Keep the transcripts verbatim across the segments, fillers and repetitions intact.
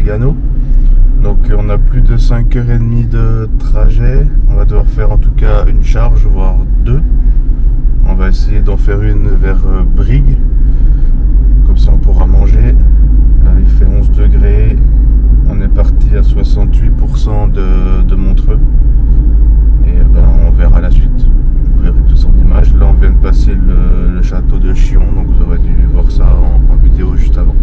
Lugano. Donc on a plus de cinq heures trente de trajet. On va devoir faire en tout cas une charge, voire deux. On va essayer d'en faire une vers Brigue. Comme ça on pourra manger. Là, il fait onze degrés. On est parti à soixante-huit pour cent de, de Montreux. Et ben, on verra la suite. Vous verrez tout en image. Là on vient de passer le, le château de Chion. Donc vous aurez dû voir ça en, en vidéo juste avant.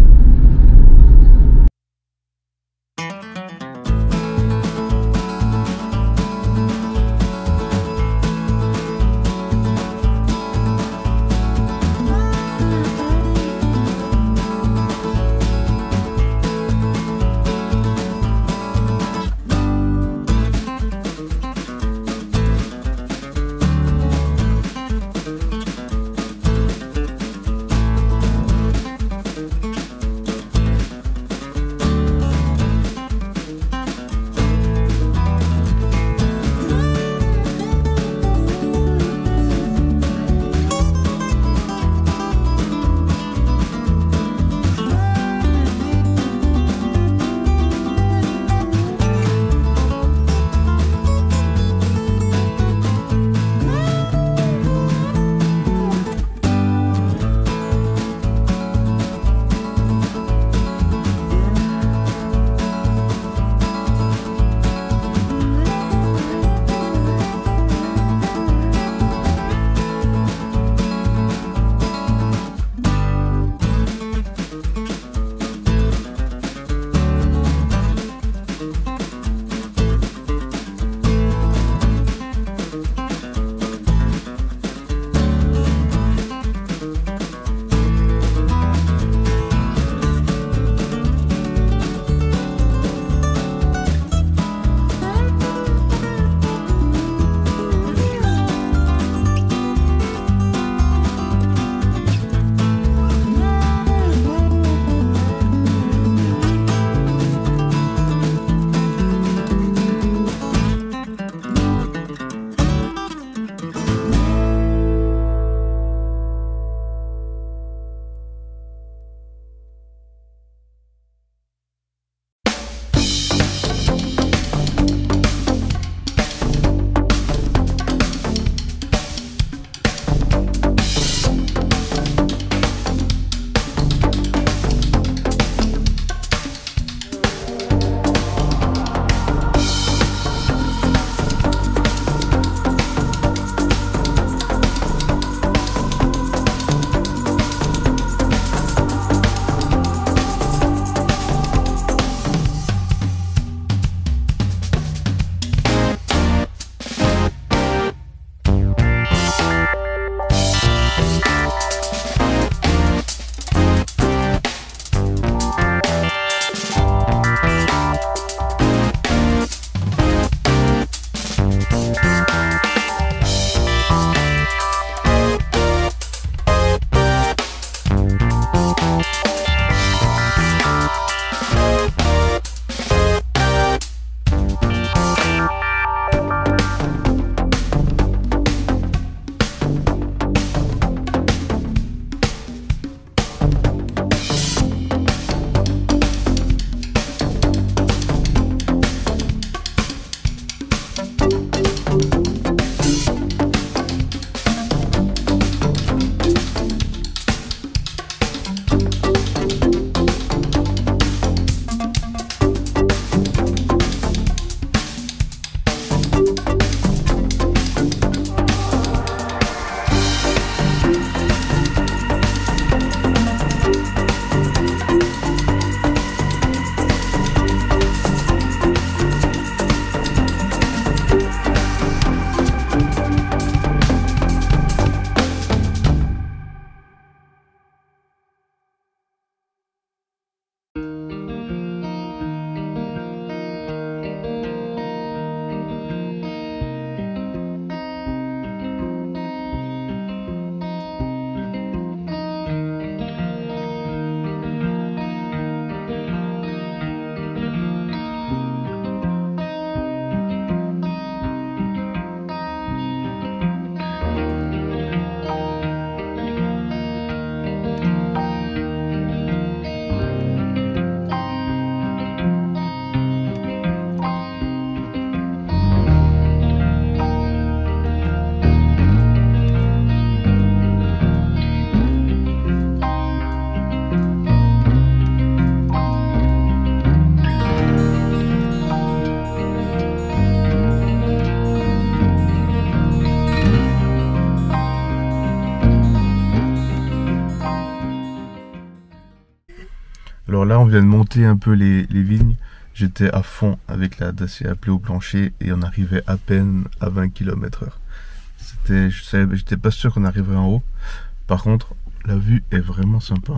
Alors là, on vient de monter un peu les, les vignes. J'étais à fond avec la Dacia appelée au plancher et on arrivait à peine à vingt kilomètres heure. C'était, je savais, j'étais pas sûr qu'on arriverait en haut. Par contre, la vue est vraiment sympa.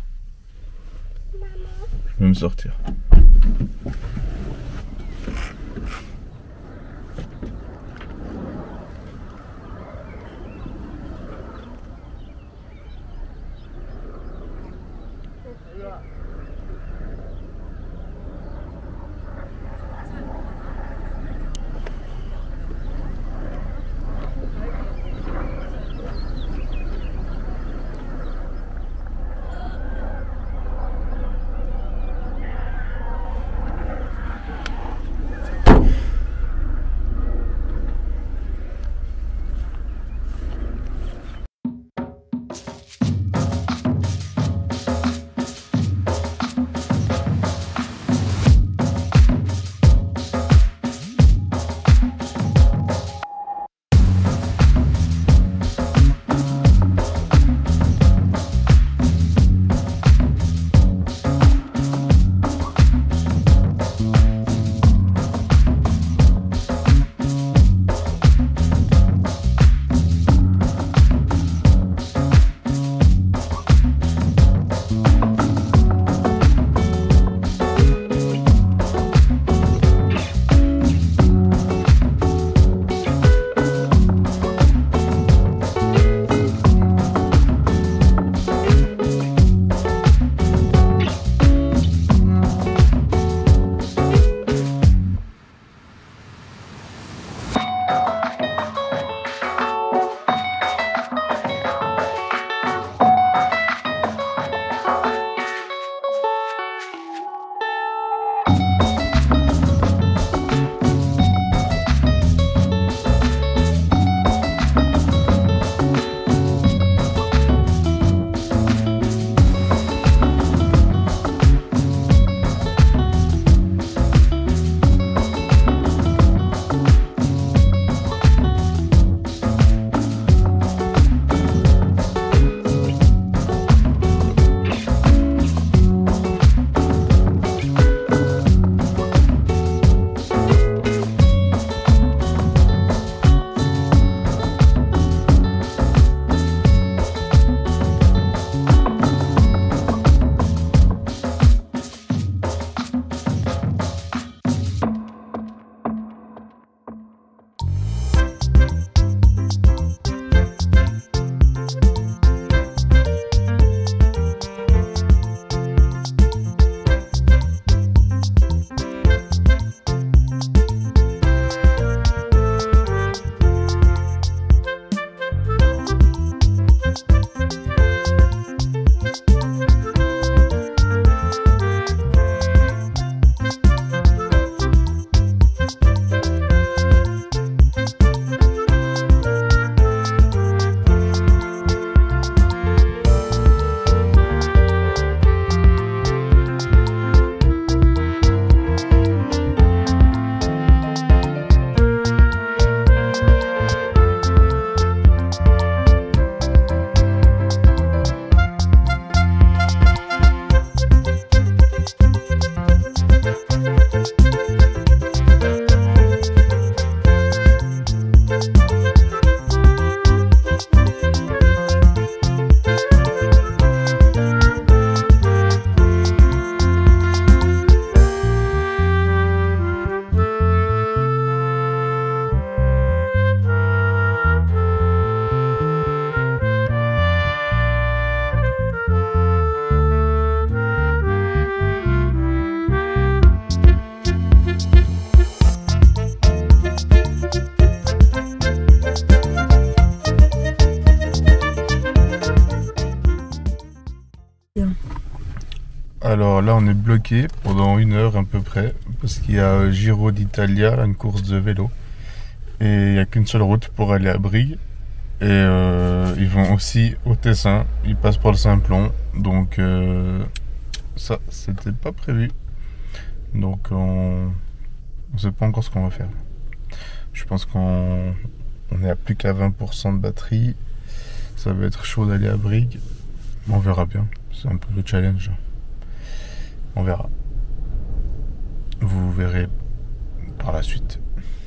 Je vais me sortir. Alors là, on est bloqué pendant une heure à peu près parce qu'il y a Giro d'Italia, une course de vélo, et il n'y a qu'une seule route pour aller à Brigue. Et euh, ils vont aussi au Tessin, ils passent par le Simplon, donc euh, ça, c'était pas prévu. Donc on ne sait pas encore ce qu'on va faire. Je pense qu'on on est à plus qu'à vingt pour cent de batterie. Ça va être chaud d'aller à Brigue. On verra bien, c'est un peu le challenge. On verra. Vous verrez par la suite.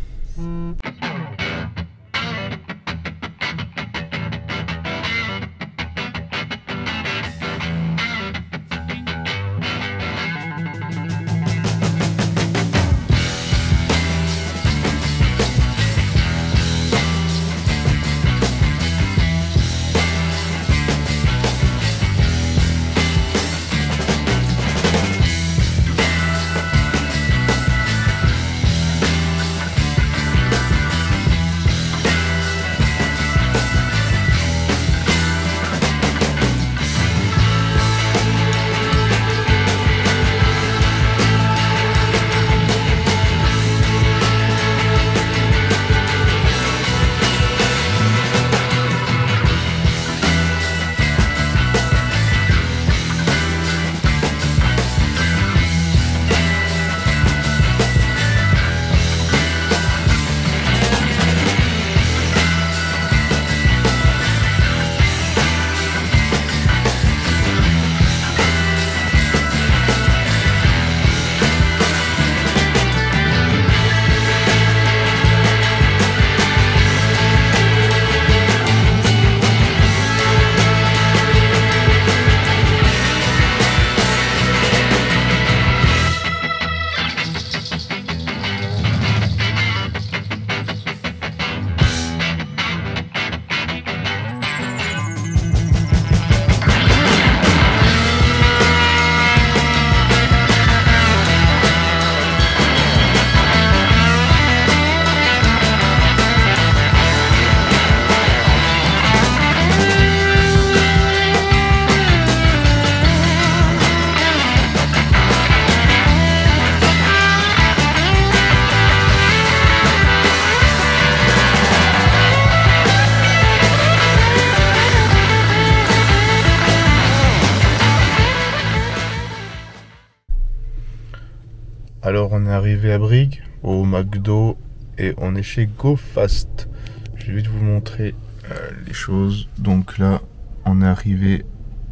Alors on est arrivé à Brigue, au McDo, et on est chez GoFast. Je vais vite vous montrer euh, les choses. Donc là, on est arrivé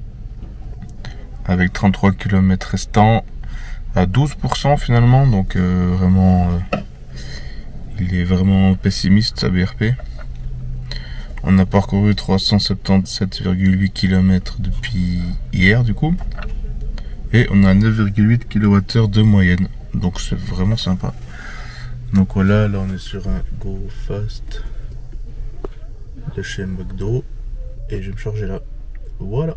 avec trente-trois kilomètres restants, à douze pour cent finalement. Donc euh, vraiment, euh, il est vraiment pessimiste à B R P. On a parcouru trois cent soixante-dix-sept virgule huit kilomètres depuis hier du coup. Et on a neuf virgule huit kilowattheures de moyenne. Donc c'est vraiment sympa. Donc voilà, là on est sur un GoFast de chez McDo. Et je vais me charger là. Voilà.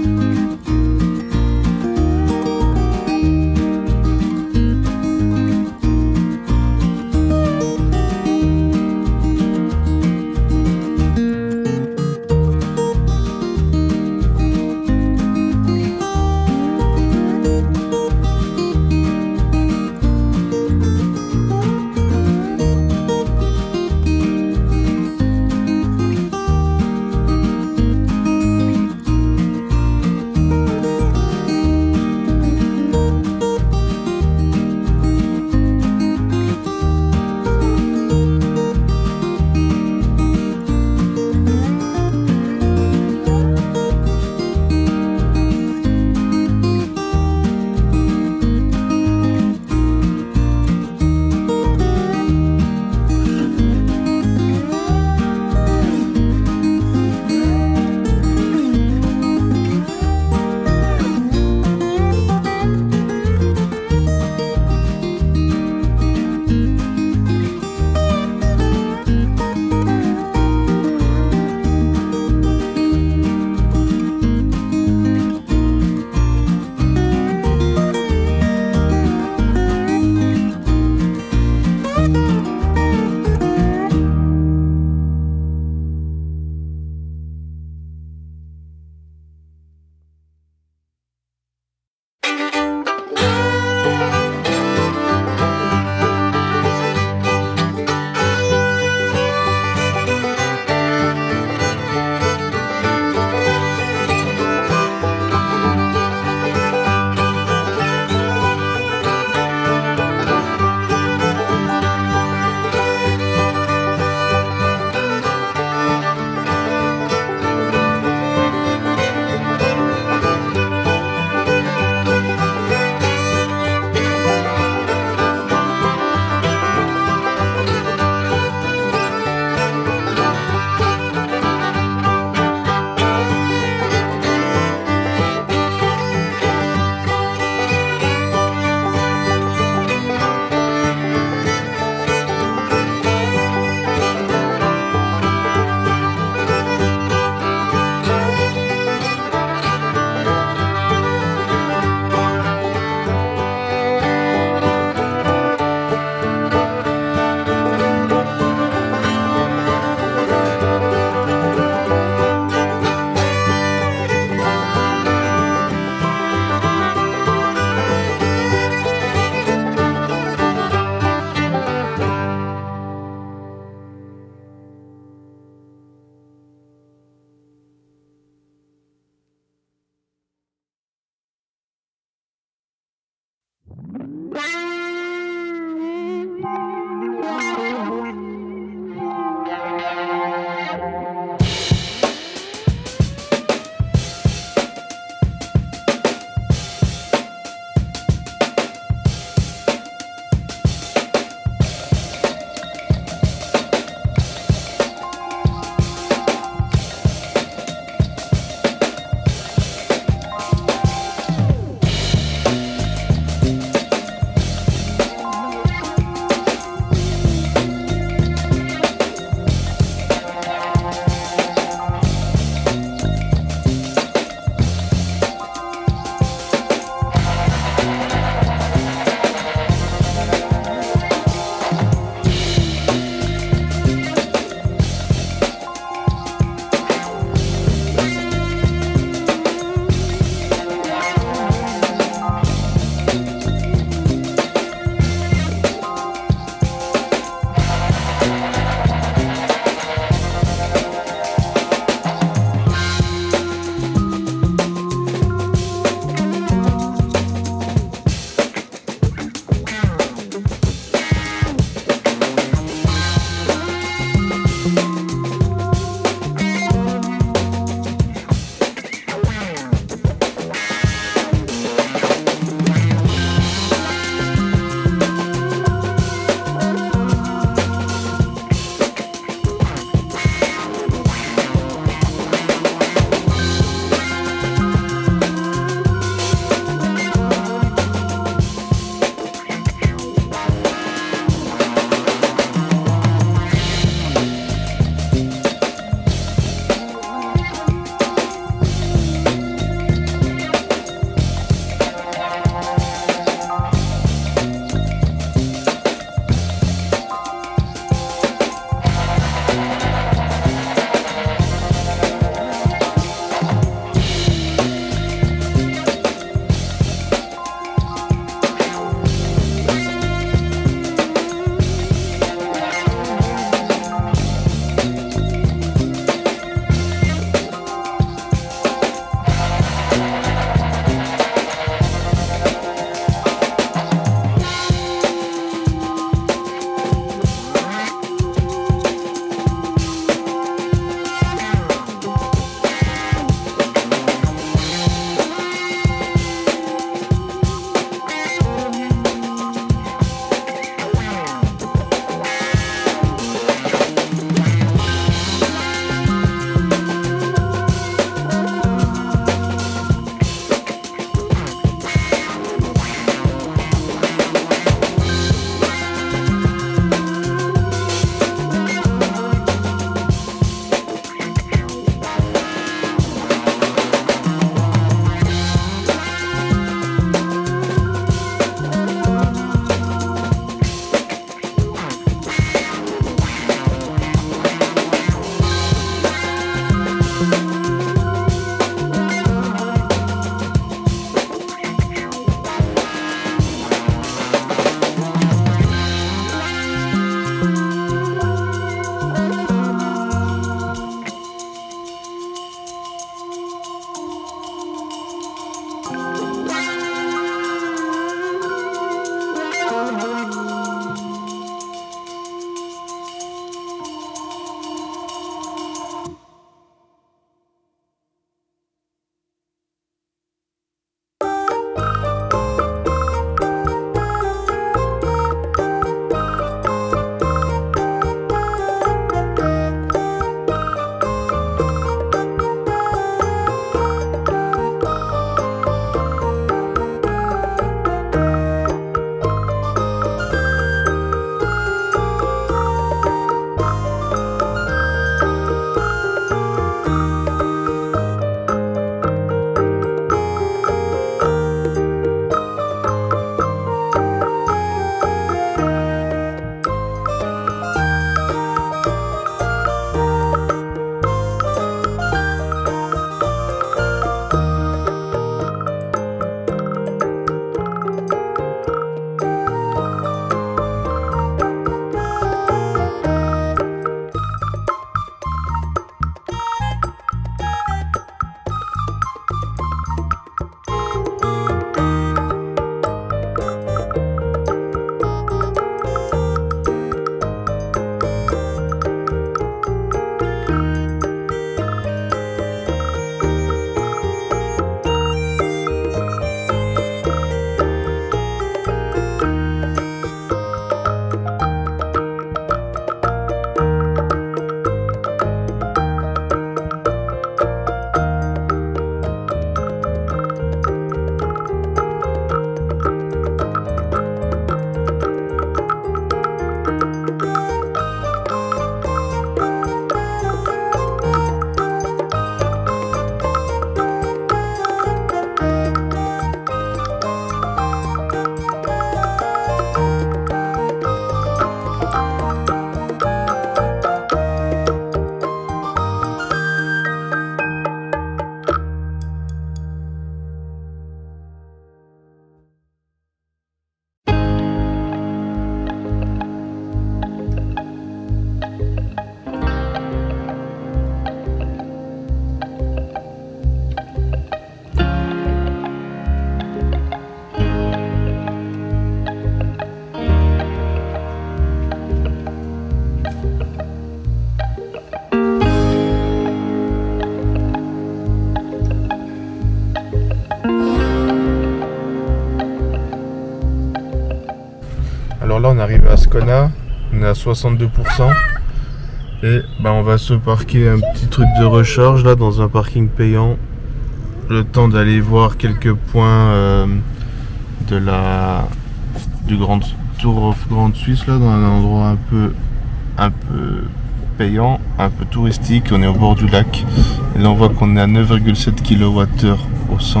là on arrive à Ascona, on est à soixante-deux pour cent. Et ben, on va se parquer un petit truc de recharge là dans un parking payant. Le temps d'aller voir quelques points euh, de la du Grand Tour of Grande Suisse là, dans un endroit un peu un peu payant, un peu touristique. On est au bord du lac et là on voit qu'on est à neuf virgule sept kilowattheures au cent.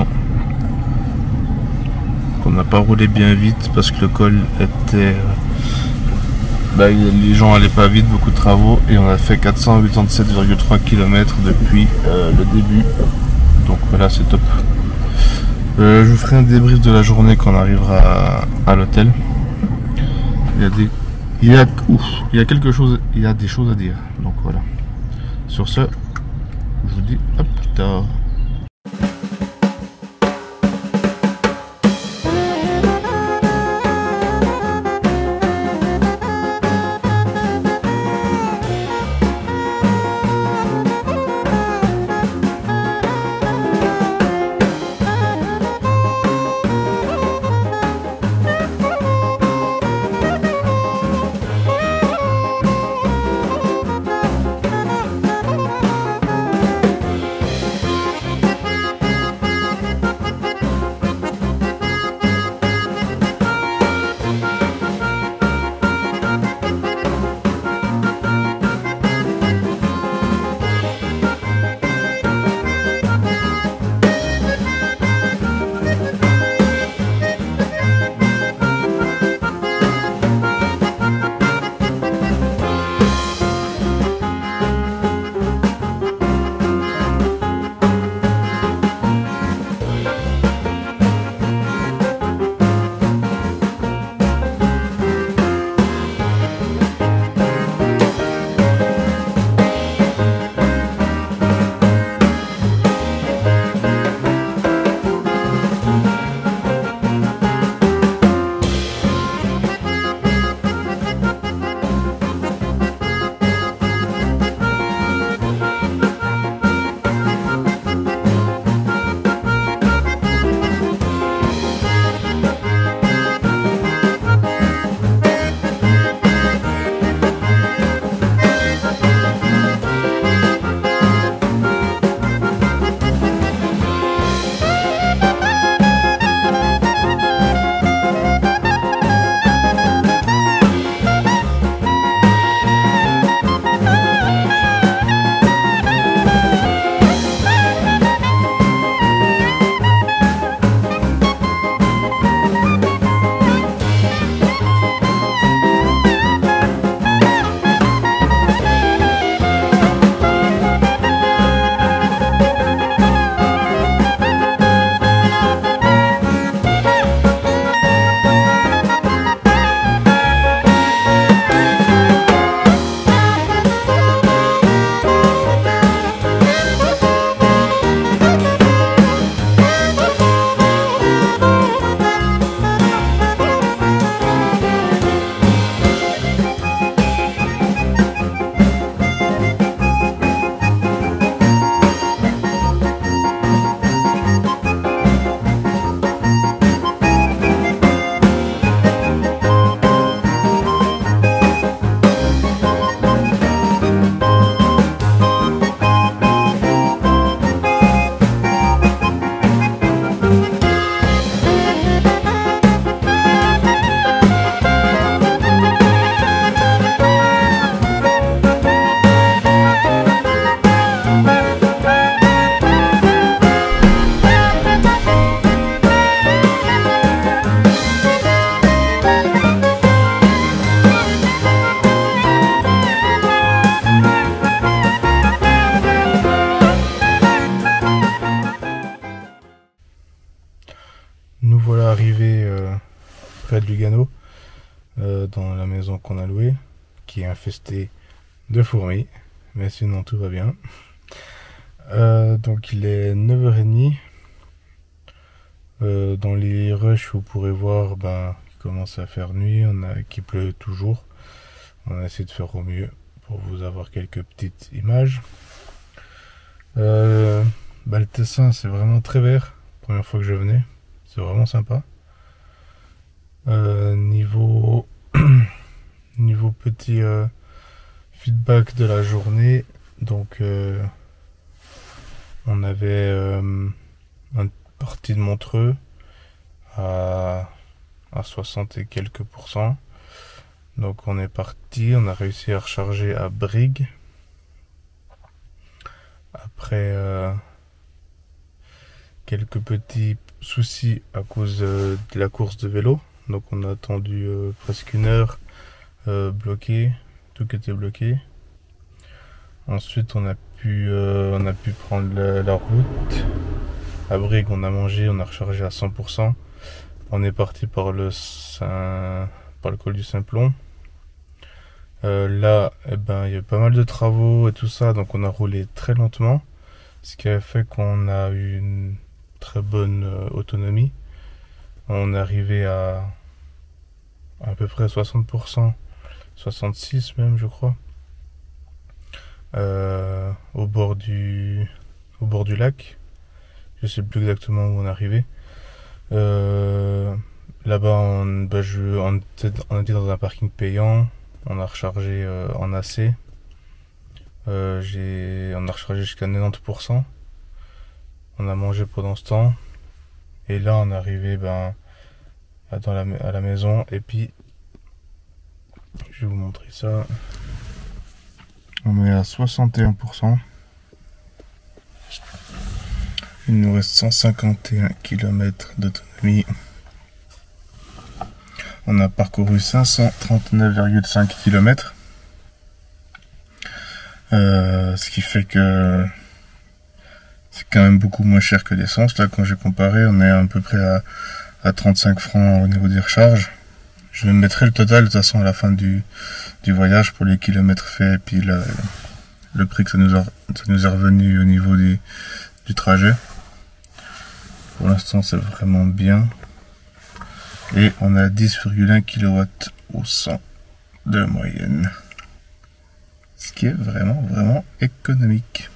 On n'a pas roulé bien vite parce que le col était bah, les gens allaient pas vite, beaucoup de travaux, et on a fait quatre cent quatre-vingt-dix-sept virgule trois kilomètres depuis euh, le début. Donc voilà, c'est top. Euh, je vous ferai un débrief de la journée quand on arrivera à, à l'hôtel. Il y a des, il y a, ouf, il y a quelque chose, il y a des choses à dire. Donc voilà. Sur ce, je vous dis à plus tard. Nous voilà arrivés euh, près de Lugano, euh, dans la maison qu'on a louée, qui est infestée de fourmis, mais sinon tout va bien. Euh, donc il est neuf heures trente. Euh, dans les rushs, vous pourrez voir, ben, il commence à faire nuit, on a, qu'il pleut toujours. On a essayé de faire au mieux pour vous avoir quelques petites images. Euh, ben, le Tessin, c'est vraiment très vert. Première fois que je venais, c'est vraiment sympa. Euh, niveau niveau petit euh, feedback de la journée, donc euh, on avait euh, une partie de Montreux à, à soixante et quelques pourcents. Donc on est parti, on a réussi à recharger à Brigue. Après euh, quelques petits soucis à cause euh, de la course de vélo. Donc on a attendu euh, presque une heure euh, bloqué, tout était bloqué. Ensuite on a pu, euh, on a pu prendre la, la route. À Brigue on a mangé, on a rechargé à cent pour cent. On est parti par le, Saint, par le col du Simplon. Euh, là, eh ben, il y a pas mal de travaux et tout ça, donc on a roulé très lentement, ce qui a fait qu'on a eu une très bonne euh, autonomie. On est arrivé à à peu près soixante pour cent, soixante-six même je crois, euh, au bord du au bord du lac. Je sais plus exactement où on est arrivé. Euh, là-bas, on, bah, je, on, était, on était dans un parking payant. On a rechargé euh, en A C. Euh, j'ai, on a rechargé jusqu'à quatre-vingt-dix pour cent. On a mangé pendant ce temps. Et là, on est arrivé ben, à, dans la, à la maison. Et puis, je vais vous montrer ça. On est à soixante et un pour cent. Il nous reste cent cinquante et un kilomètres d'autonomie. On a parcouru cinq cent trente-neuf virgule cinq kilomètres. Euh, ce qui fait que c'est quand même beaucoup moins cher que l'essence. Là, quand j'ai comparé, on est à peu près à, à trente-cinq francs au niveau des recharges. Je vais mettrai le total de toute façon à la fin du, du voyage pour les kilomètres faits et puis le, le prix que ça nous, a, ça nous est revenu au niveau du, du trajet. Pour l'instant, c'est vraiment bien. Et on a dix virgule un kilowatts au cent de moyenne. Ce qui est vraiment, vraiment économique.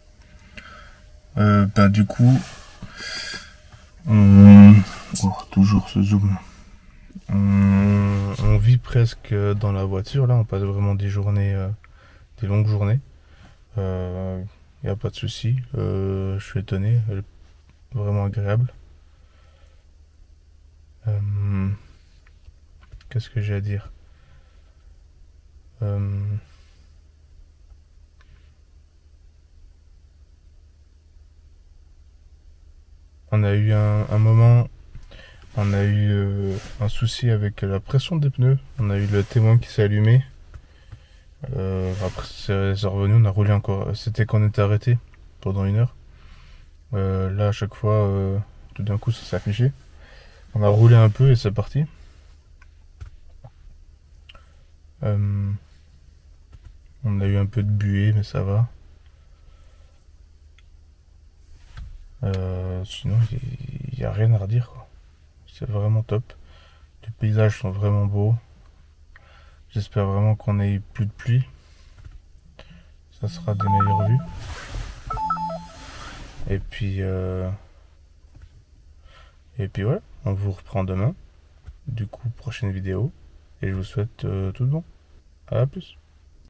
Euh, ben, du coup, on... Oh, toujours ce zoom. On... on vit presque dans la voiture. Là, on passe vraiment des journées, euh, des longues journées. Il euh, n'y a pas de souci. Euh, je suis étonné. Elle est vraiment agréable. Euh, Qu'est-ce que j'ai à dire? euh, On a eu un, un moment, on a eu euh, un souci avec la pression des pneus. On a eu le témoin qui s'est allumé. Euh, après c'est revenu, on a roulé encore. C'était qu'on était arrêté pendant une heure. Euh, là à chaque fois, euh, tout d'un coup ça s'est affiché. On a roulé un peu et c'est parti. Euh, on a eu un peu de buée, mais ça va. Euh, sinon, il n'y a rien à redire, quoi. C'est vraiment top. Les paysages sont vraiment beaux. J'espère vraiment qu'on ait plus de pluie. Ça sera des meilleures vues. Et puis, euh, et puis voilà, on vous reprend demain. Du coup, prochaine vidéo. Et je vous souhaite euh, tout de bon. À plus.